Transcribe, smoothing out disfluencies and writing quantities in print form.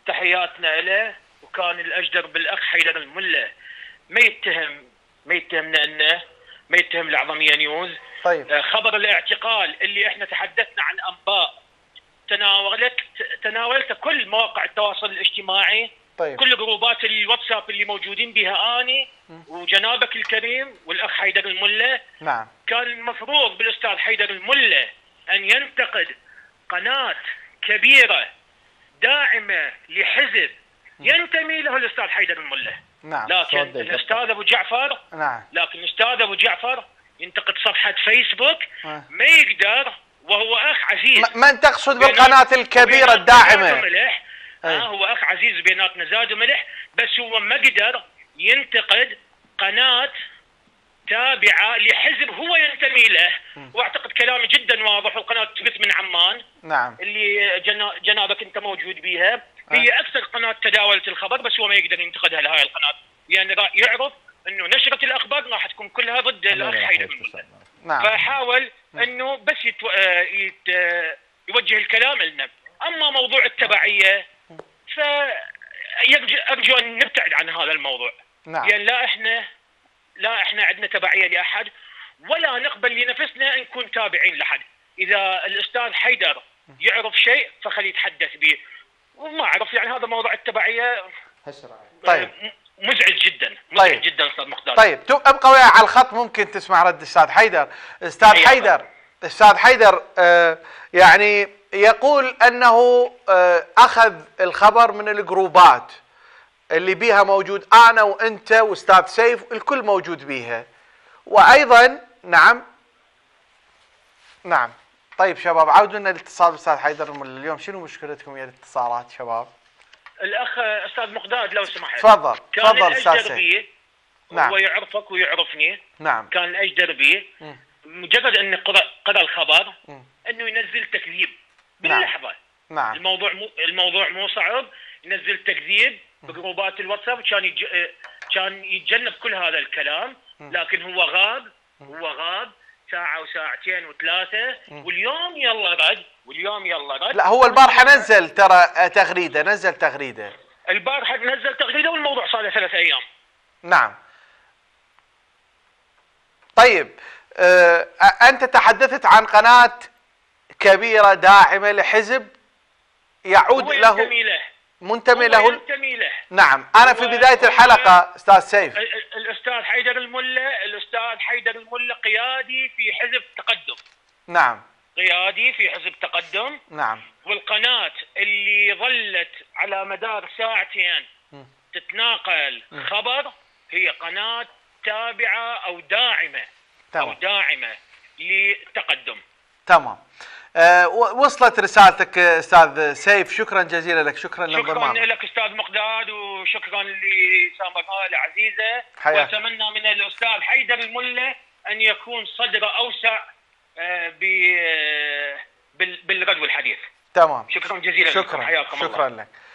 تحياتنا له. وكان الاجدر بالاخ حيدر الملا ما يتهمنا انه ما يتهم الأعظمية نيوز. طيب. خبر الاعتقال اللي احنا تحدثنا عن انباء تناولت كل مواقع التواصل الاجتماعي. طيب. كل جروبات الواتساب اللي موجودين بها اني وجنابك الكريم والاخ حيدر الملا. نعم. كان المفروض بالاستاذ حيدر الملا ان ينتقد قناه كبيره داعمه لحزب ينتمي له الاستاذ حيدر الملا. نعم. لكن الاستاذ ابو جعفر لكن الاستاذ ابو جعفر ينتقد صفحه فيسبوك ما يقدر، وهو اخ عزيز. من تقصد بالقناه الكبيره الداعمه؟ هو اخ عزيز بيناتنا زاد وملح، بس هو ما قدر ينتقد قناه تابعه لحزب هو ينتمي له. واعتقد كلامي جدا واضح. والقناه تبث من عمان. نعم. اللي جنابك انت موجود بيها. هي اكثر قناه تداولت الخبر، بس هو ما يقدر ينتقدها لهاي القناه، يعني يعرف انه نشره الاخبار راح تكون كلها ضد الاخ حيدر الملا. نعم. فحاول انه بس يوجه الكلام لنا. اما موضوع التبعيه فارجو ان نبتعد عن هذا الموضوع. نعم. يعني لا احنا عندنا تبعيه لاحد، ولا نقبل لنفسنا نكون تابعين لحد. اذا الاستاذ حيدر يعرف شيء فخليه يتحدث به، وما اعرف يعني هذا موضوع التبعيه. طيب. مزعج جدا. طيب. جدا استاذ مقداد. طيب ابقى وياي على الخط، ممكن تسمع رد استاذ حيدر. استاذ حيدر يعني يقول انه اخذ الخبر من الجروبات اللي بيها موجود انا وانت واستاذ سيف، الكل موجود بيها. وايضا نعم. طيب شباب، عودوا لنا الاتصال بالاستاذ حيدر الملا. اليوم شنو مشكلتكم ويا الاتصالات شباب؟ الاخ استاذ مقداد لو سمحت. تفضل استاذ سيف. نعم. هو يعرفك ويعرفني. نعم. كان الاجدر بي مجرد انه قرأ الخبر انه ينزل تكذيب باللحظه. نعم. الموضوع مو صعب. ينزل تكذيب بجروبات الواتساب. كان يتجنب كل هذا الكلام. لكن هو غاب ساعه وساعتين وثلاثه. واليوم يلا رد. لا، هو البارحه نزل ترى تغريده. البارحه نزل تغريده والموضوع صار له 3 ايام. نعم. طيب انت تحدثت عن قناه كبيره داعمه لحزب يعود له منتمي له. نعم. انا في بدايه الحلقه استاذ سيف، الاستاذ حيدر الملا قيادي في حزب تقدم. نعم. قيادي في حزب تقدم. نعم. والقناه اللي ظلت على مدار ساعتين تتناقل خبر هي قناه تابعه او داعمه. تمام. او داعمه للتقدم. تمام. وصلت رسالتك استاذ سيف. شكرا جزيلا لك. شكرا لانضمامك. شكرا لك استاذ مقداد، وشكرا لسامرها العزيزه. واتمنى من الاستاذ حيدر الملا ان يكون صدره اوسع بالرد والحديث. تمام. شكرا جزيلا لكم. حياكم الله. شكرا لك.